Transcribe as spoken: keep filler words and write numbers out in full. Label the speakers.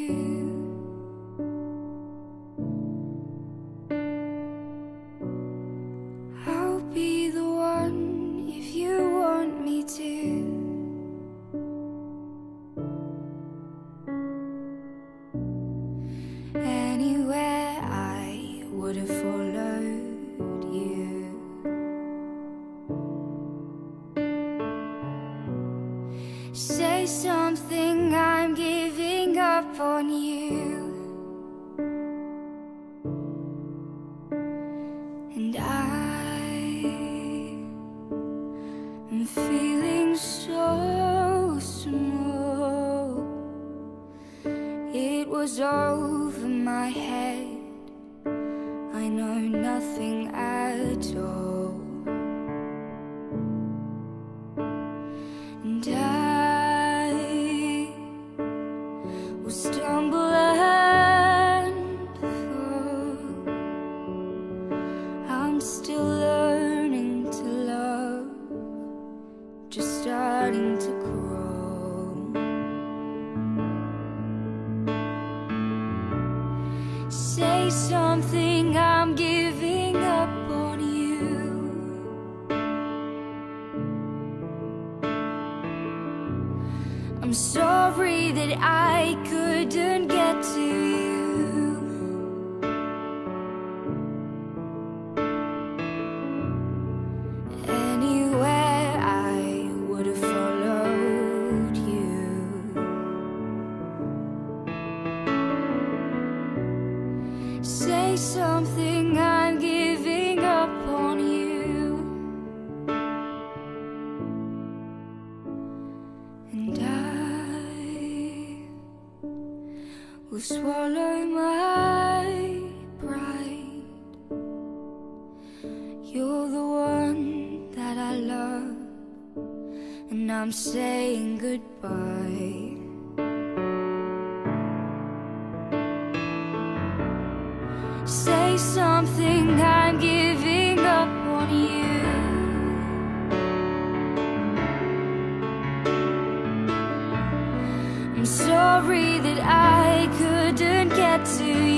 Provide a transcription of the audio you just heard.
Speaker 1: I'll be the one if you want me to. Anywhere I would have followed you. Say something, I'm giving up on you. And I am feeling so small. It was over my head, I know nothing at all. And I will stumble and fall. I'm still learning to love, just starting to crawl. Say something, I'm giving up on you. I'm sorry that I couldn't get to you. Anywhere I would have followed you. Say something, I'm giving up on you. And I will swallow my pride. You're the one that I love, and I'm saying goodbye. Say something, I'm giving up on you. I'm sorry that I couldn't get to you.